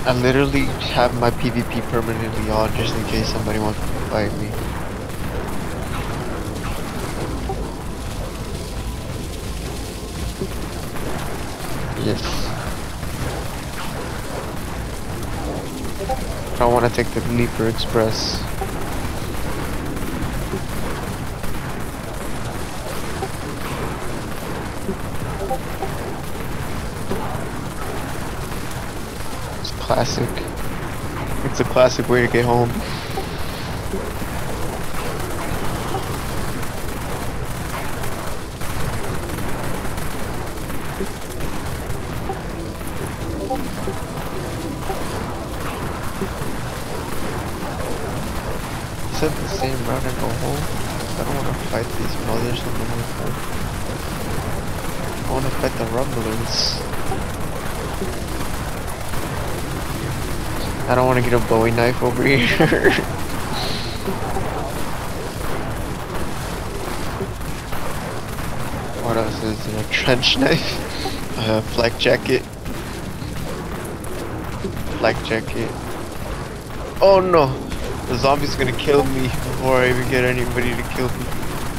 I literally have my PvP permanently on just in case somebody wants to fight me. Yes. I want to take the Leaper Express. It's classic. It's a classic way to get home. Is that the same route I go home? I don't want to fight these mothers on the way home. I want to fight the rumblers. I don't want to get a Bowie knife over here. What else is there? A trench knife? A flak jacket? Flak jacket. Oh no! The zombie's gonna kill me before I even get anybody to kill me.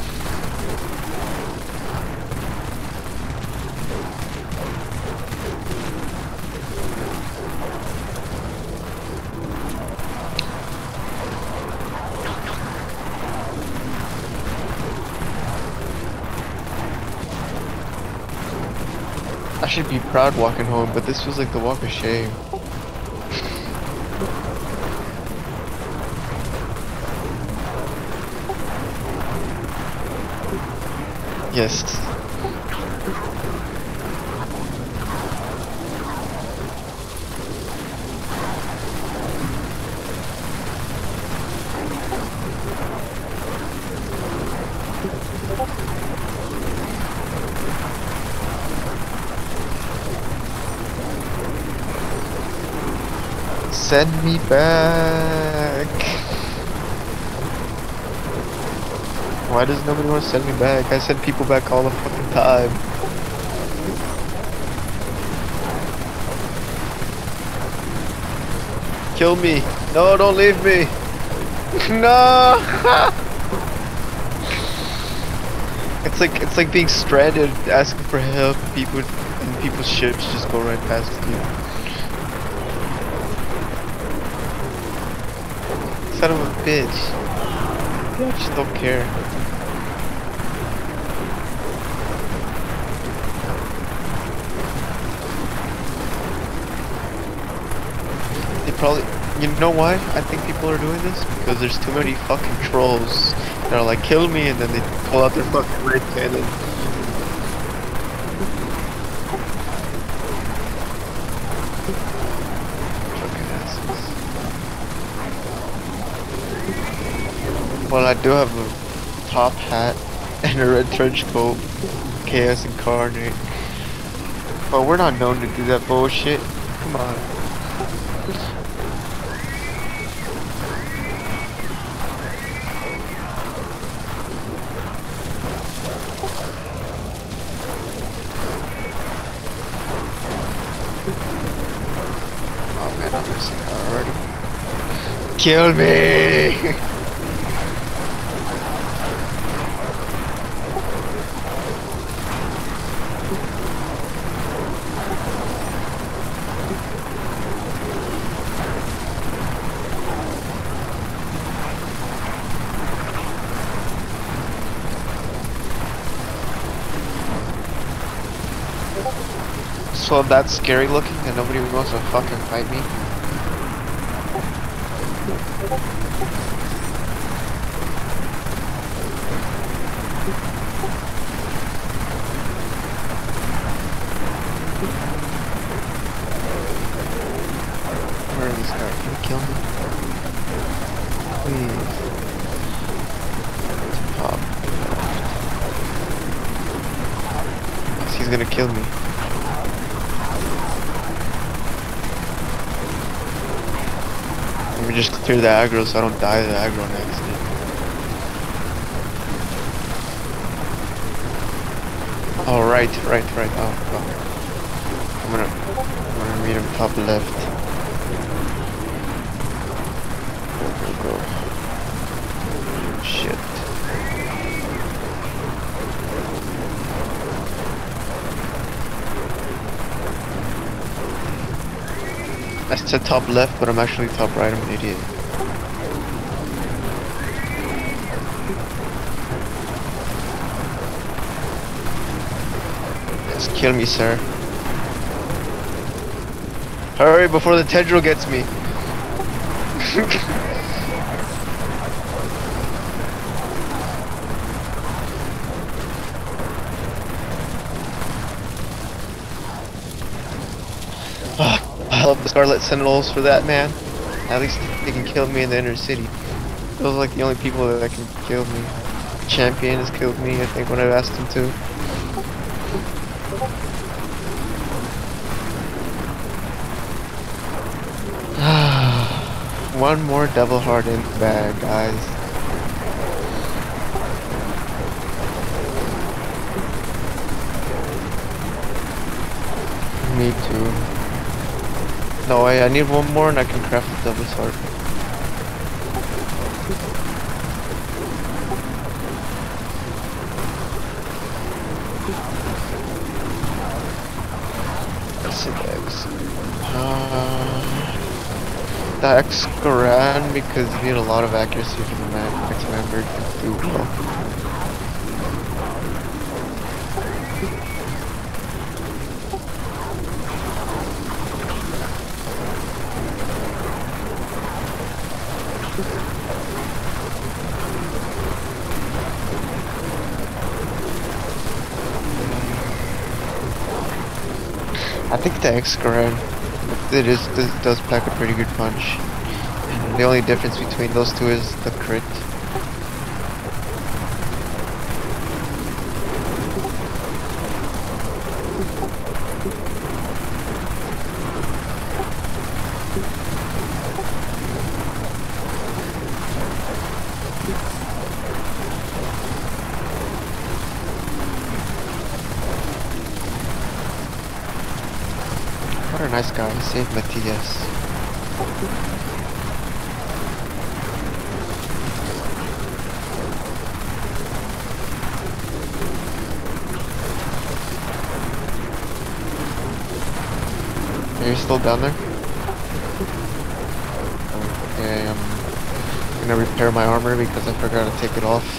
I should be proud walking home, but this feels like the walk of shame. Yes. Send me back. Why does nobody want to send me back? I send people back all the fucking time. Kill me. No, don't leave me. No. It's like being stranded, asking for help. People's ships just go right past you. Son of a bitch. I just don't care. They probably, you know why I think people are doing this? Because there's too many fucking trolls that are like, kill me, and then they pull out their fucking red cannon. Well, I do have a top hat and a red trench coat, Chaos Incarnate. But we're not known to do that bullshit. Come on. Oh man, I'm missing her already. Kill me! So that's scary looking and nobody wants to fucking fight me. Where is this guy? Can he kill me? Please. Pop. He's gonna kill me. Let me just clear the aggro so I don't die to the aggro on accident. Oh, right. Oh, fuck. I'm gonna meet him top left. I said top left, but I'm actually top right. I'm an idiot. Just kill me, sir. Hurry before the tendril gets me. I love the Scarlet Sentinels for that, man. At least they can kill me in the inner city. Those are like the only people that can kill me. Champion has killed me, I think, when I've asked him to. One more double heart in the bag, guys. Me too. No, I need one more and I can craft a double sword. Let's see the X. The X Garan, because you need a lot of accuracy for the X member to do well. I think the X-Garan, it does pack a pretty good punch. And the only difference between those two is the crit. What a nice guy, he saved Matthias. Are you still down there? Okay, I'm gonna repair my armor because I forgot to take it off.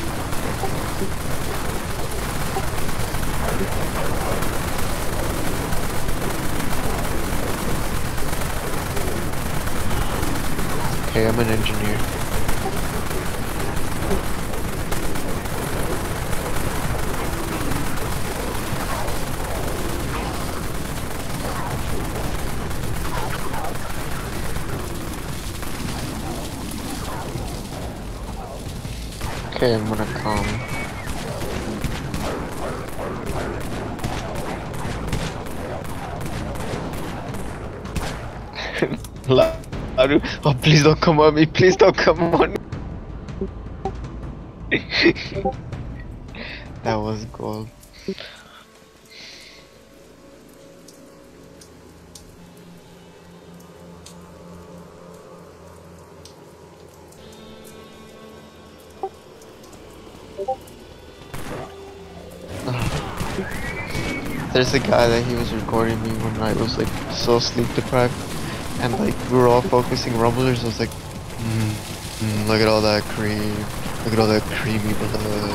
Okay, I'm an engineer. Okay, I'm gonna come. Oh, please don't come on me. Please don't come on me. That was gold. There's a guy that he was recording me when I was like so sleep deprived. And like we were all focusing rumblers. I was like, look at all that cream, look at all that creamy blood.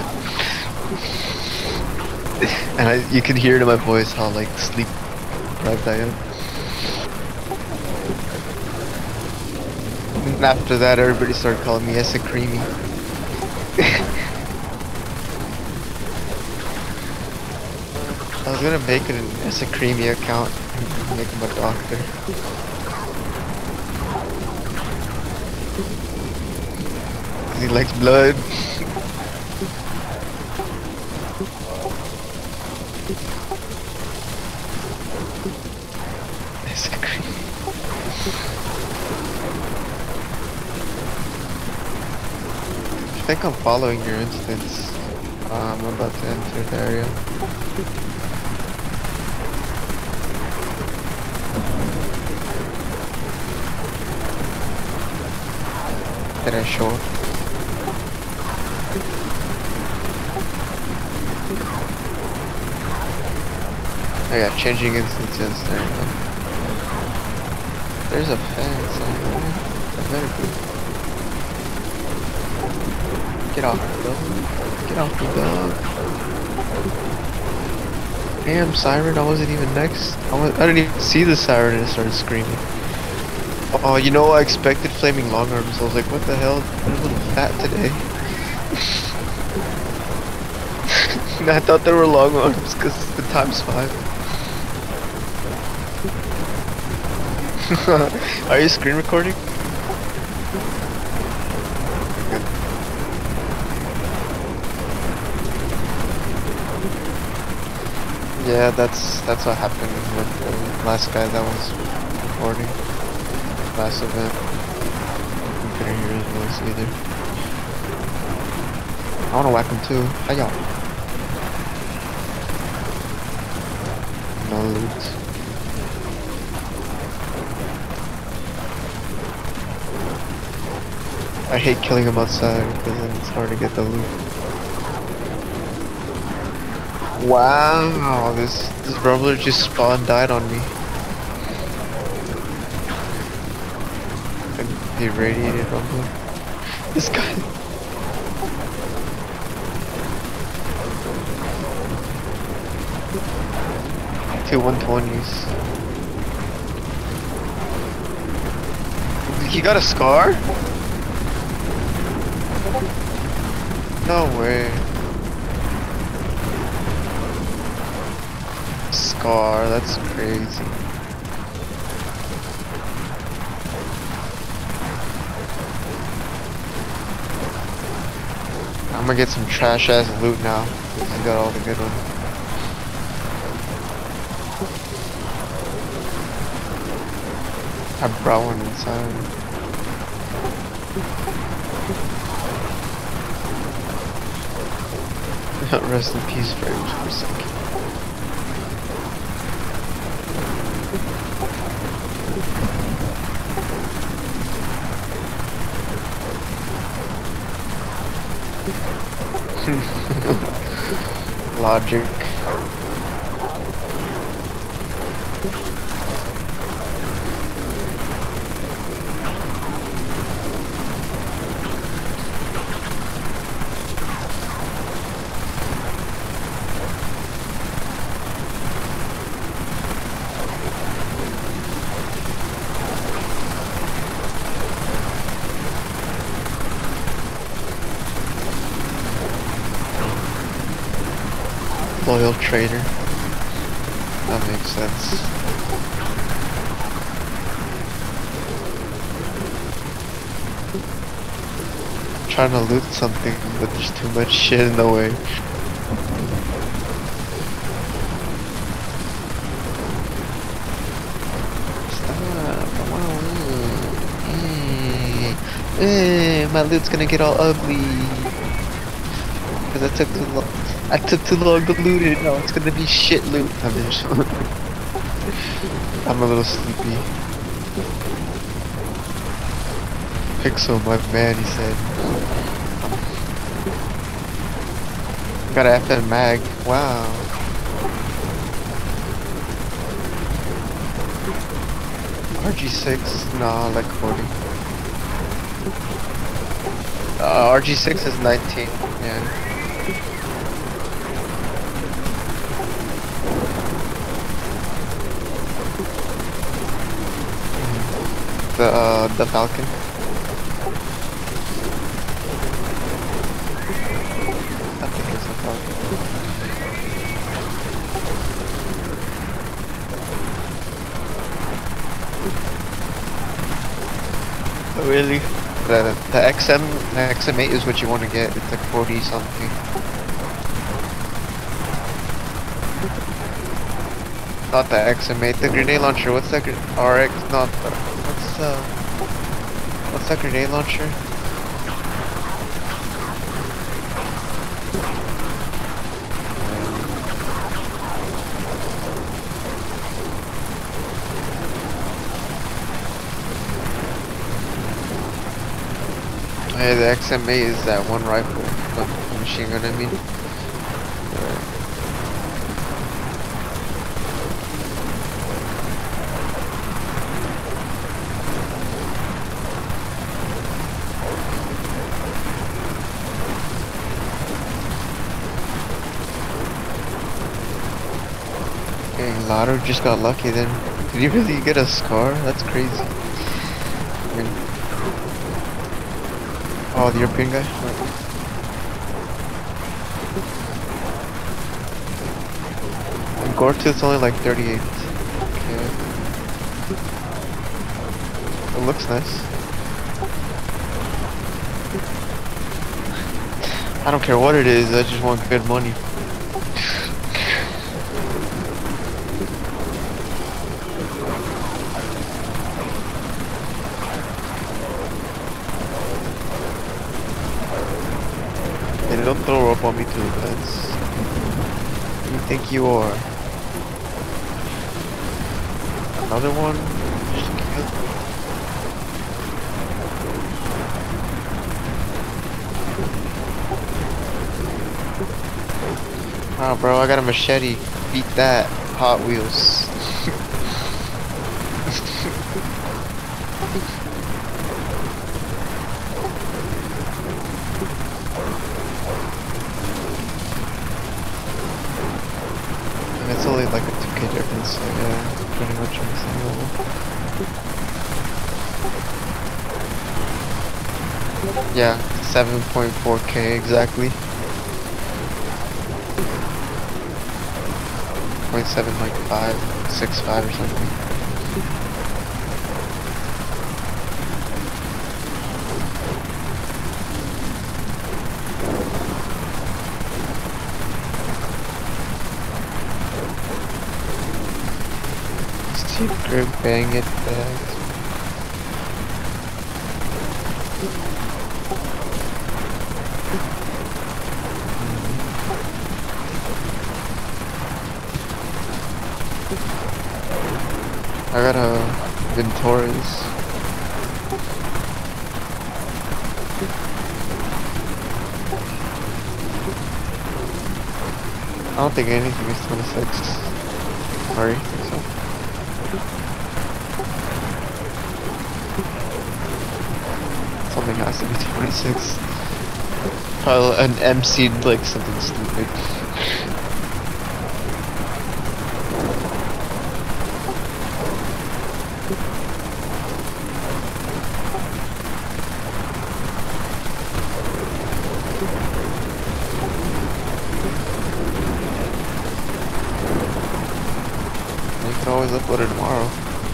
And you can hear it in my voice how like sleep deprived I am. And after that, everybody started calling me Essa Creamy. I was gonna make it an Essa Creamy account and make him a doctor. He likes blood. It's creepy. I think I'm following your instance. I'm about to enter the area. Did I show up? Oh yeah, changing instances there. There's a fence somewhere. That better be. Get off me, dog. Get off me, dog. Damn, siren, I wasn't even next. I didn't even see the siren and it started screaming. Oh, you know, I expected flaming long arms. I was like, what the hell? I'm a little fat today. And I thought they were long arms because the time's 5. Are you screen recording? Good. Yeah, that's what happened with the last guy that was recording. Last event. I couldn't hear his voice either. I wanna whack him too. Hiya. No loot. I hate killing him outside because then it's hard to get the loot. Wow, this rumbler just spawned died on me. The irradiated rumbler. This guy. Two 120s. He got a scar? No way. Scar, that's crazy. I'm gonna get some trash ass loot now. I got all the good ones. I brought one inside. Rest in peace, frames for a second. Logic. Loyal trader. That makes sense. Trying to loot something, but there's too much shit in the way. Stop, I wanna loot. My loot's gonna get all ugly. Cause I took too long. I took too long to loot it. No, it's gonna be shit loot. I'm a little sleepy. Pixel, my man, he said. Got an FN mag. Wow. RG6, nah, like 40. RG6 is 19, yeah. The Falcon. I think it's a Falcon. Oh, really? The XM8 is what you want to get. It's like 40 something. Not the XM8, the grenade launcher. What's that? RX? Not the. What's that grenade launcher? Hey, the XM8 is that one rifle, the machine gun, I mean. Dang, Lotto just got lucky then. Did he really get a scar? That's crazy. I mean, oh, the European guy? And Gortooth's only like 38. Okay. It looks nice. I don't care what it is, I just want good money. Hey, don't throw up on me too, guys. Who do you think you are? Another one? Just kill. Oh, bro, I got a machete. Beat that. Hot Wheels. And it's only like a 2K difference, so yeah, pretty much on the same level. Yeah, 7.4K exactly. 0.7 like 5.65 or something. Steve Grip, bang it back. I got a Ventores. I don't think anything is 26. Sorry, I think so. Something has to be 26. Probably an MC like something stupid. You can always upload it tomorrow.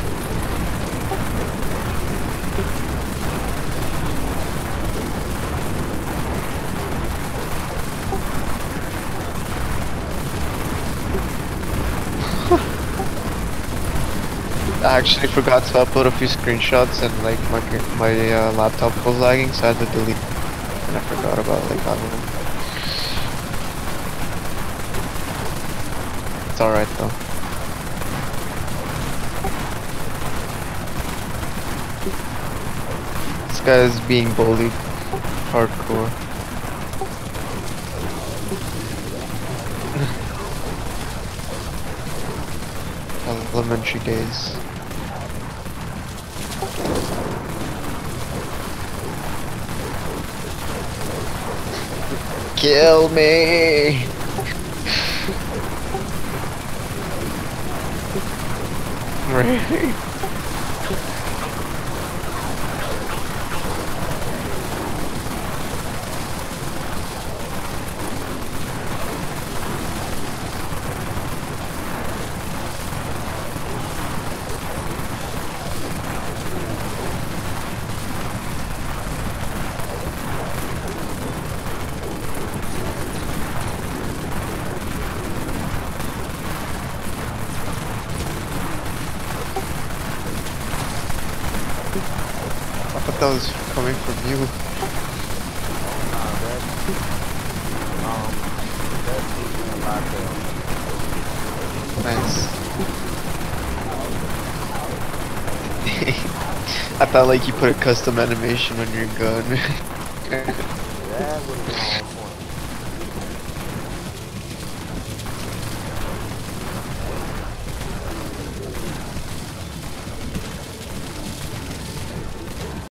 I actually forgot to upload a few screenshots and like my laptop was lagging, so I had to delete them. And I forgot about like all of them. It's alright though. This guy is being bullied. Hardcore. Elementary days. Kill me! Right. I thought that was coming from you. Nice. I thought like you put a custom animation on your gun. That would have been awful.